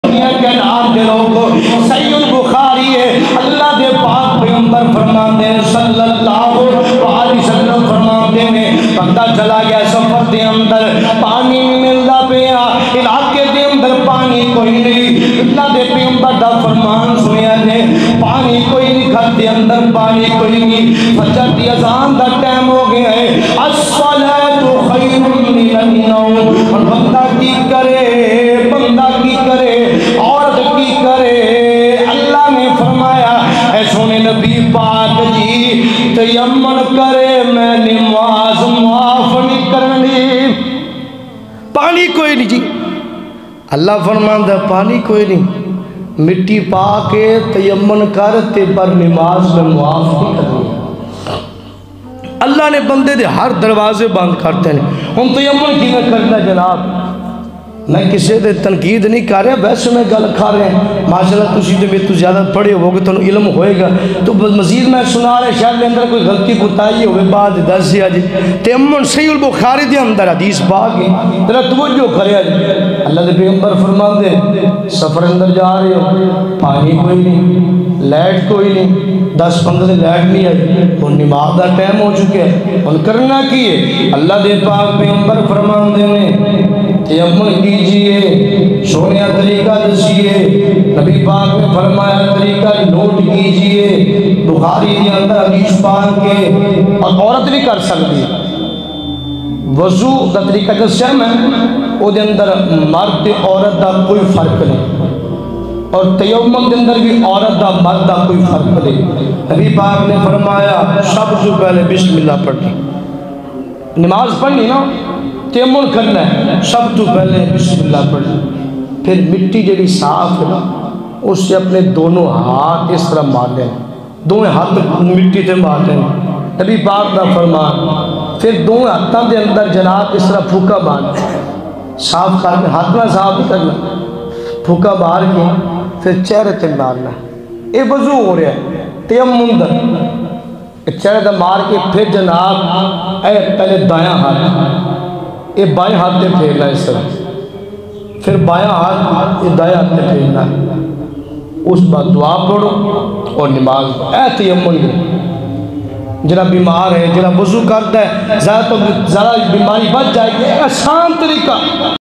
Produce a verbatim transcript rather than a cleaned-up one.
کے نام دے لوگو صحیح البخاری ہے اللہ دے پاک پیغمبر فرماتے ہیں صلی اللہ علیہ وسلم فرماتے ہیں بندہ چلا گیا سفر دے اندر پانی نہیں ملتا پیا علاقے دے اندر پانی کوئی نہیں اللہ دے پیغمبر دا فرمان سنیا نے پانی کوئی نہیں گھر دے اندر پانی کوئی نہیں فجر دی اذان دا ٹائم ہو گیا ہے الصلاۃ خیر من النوم اور بندہ کی کرے بندہ کی کرے عورت کی کرے اللہ نے فرمایا اے سونے نبی پاک جی تیمم کرے میں نماز معاف نہیں کرنی پانی کوئی نہیں جی اللہ فرماندا پانی کوئی نہیں مٹی پا کے تیمم کر تے پر نماز میں معاف نہیں کرنی اللہ نے بندے دے ہر دروازے بند کرتے ہیں ہم تیمم کی میں کرنا جناب میں کسی دے تنقید نہیں کر رہا ویسے میں گل کر رہے ہیں ماشاءاللہ تسی تے میرے تو زیادہ پڑھے ہوگے تو علم ہوئے گا تو مزید میں سنا رہے شاید کے اندر کوئی غلطی کوتاہی ہوئے بعد دس دیا جی تیمم صحیح البخاری دے اندر حدیث پاک ہے ذرا توجہ کرے جی اللہ دے پیغمبر فرماندے سفر اندر جا رہے ہو پانی کوئی نہیں لائٹ کوئی نہیں دس پندرہ سے لائٹ نہیں آئی اور نماز دا ٹائم ہو چکے ہیں اور کرنا کی ہے اللہ دے پاک پیغمبر فرماندے نے تیمم کیجئے سونیا طریقہ دسیے نبی پاک نے فرمایا طریقہ نوٹ کیجئے بخاری کے اندر حدیث پاک کے اور عورت بھی کر سکتی وضو دا طریقہ دسیا میں او دے اندر مرد عورت دا کوئی فرق نہیں اور تیمم دے اندر بھی عورت دا مرد دا کوئی فرق نہیں نبی پاک نے فرمایا سب سے پہلے بسم اللہ پڑھنی نماز پڑھنی نا تیمم کرنا ہے سب تو پہلے بسم اللہ پڑھنا پھر مٹی جڑی صاف ہے نا اس سے اپنے دونوں ہاتھ اس طرح مار لیں دونوں ہاتھ مٹی سے مار لیں نبی پاک دا فرمان پھر دونوں ہاتھوں دے اندر جناب اس طرح پھوکا مارنا صاف کرنا ہاتھ میں صاف کرنا پھوکا مار کے پھر چہرے تے مارنا یہ وضو ہو رہا ہے تیمم دا چہرے تے مار کے پھر جناب اے پہلے دایاں ہاتھ یہ بائیں ہاتھ تے پھیرنا اس طرح پھر بائیں ہاتھ یہ دائیں ہاتھ تے پھیرنا اس بعد دعا پڑھو اور نماز اے تیمم دے جنہ بیمار ہے جنہ وضو کرتا ہے زیادہ تو زیادہ بیماری بچ جائے گی آسان طریقہ